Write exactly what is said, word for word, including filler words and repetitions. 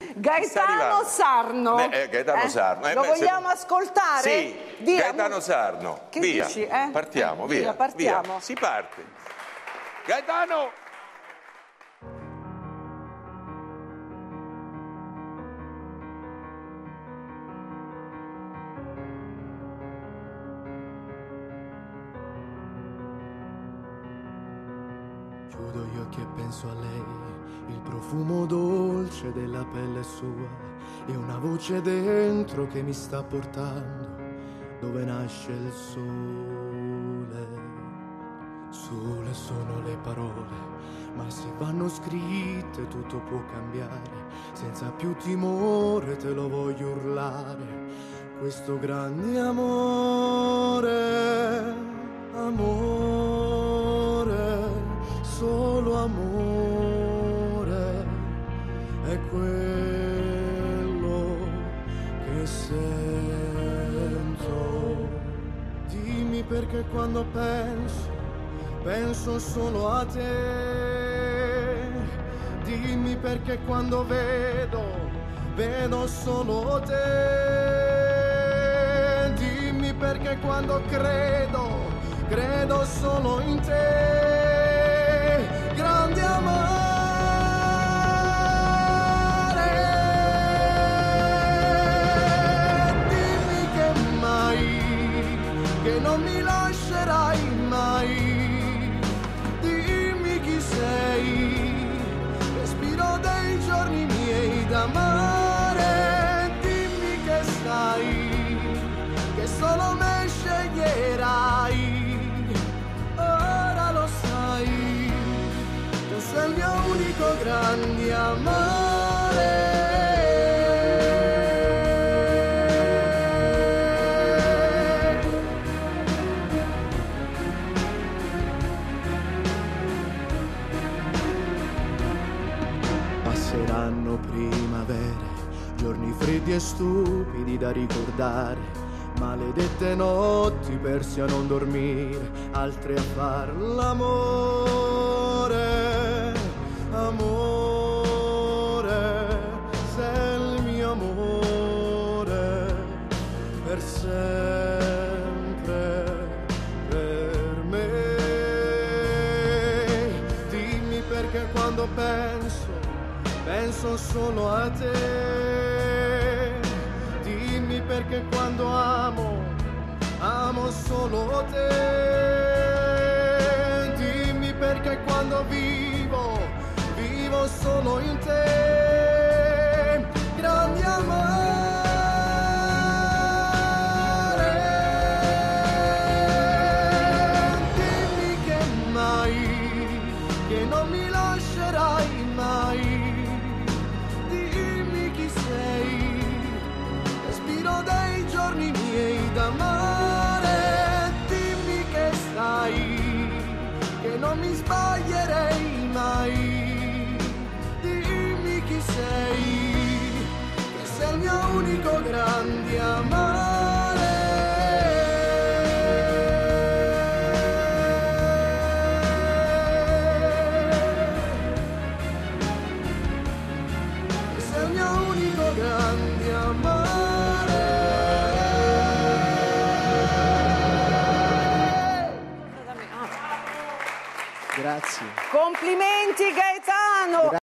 Gaetano Sarno. Beh, eh, Gaetano eh? Sarno. Eh, Lo beh, vogliamo se... ascoltare? Sì, Via. Gaetano Sarno. Che via. dici, eh? Partiamo, Eh, via. via, partiamo. Via. Si parte. Gaetano! Chiudo gli occhi e penso a lei, il profumo dolce della pelle sua e una voce dentro che mi sta portando dove nasce il sole. Sole sono le parole, ma se vanno scritte tutto può cambiare. Senza più timore te lo voglio urlare, questo grande amore, amore, solo amore è quello che sento. Dimmi perché quando penso, penso solo a te. Dimmi perché quando vedo, vedo solo te. Dimmi perché quando credo, credo solo in te. Grande amore, dimmi che mai, che non mi lascerai mai. Dimmi chi sei, respiro dei giorni miei d'amare. Dimmi che sai, che solo me sceglierai. Ora lo sai, tu sei il mio unico grande amore. Passeranno primavere, giorni freddi e stupidi da ricordare, maledette notti persi a non dormire, altre a far l'amore, amore, sei il mio amore, per sempre, per me. Dimmi perché quando penso, penso solo a te. Dimmi perché quando amo, amo solo te. Dimmi perché quando vivo, vivo solo in te. Grande amore, dimmi che mai, che non mi lascerai mai. Dimmi chi sei, respiro dei giorni miei d'amare. Dimmi che sai, che non mi sbaglierei mai. Dimmi chi sei, che sei il mio unico grande amore. Che sei il mio unico grande amore. Ah. Grazie. Complimenti Gaetano!